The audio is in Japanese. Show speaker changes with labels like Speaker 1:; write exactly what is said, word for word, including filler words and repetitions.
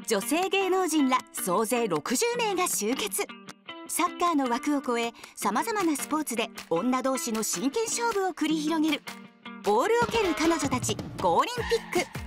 Speaker 1: 女性芸能人ら総勢ろくじゅうめいが集結。サッカーの枠を超え、さまざまなスポーツで女同士の真剣勝負を繰り広げる。オールを蹴る彼女たちゴーリンピック。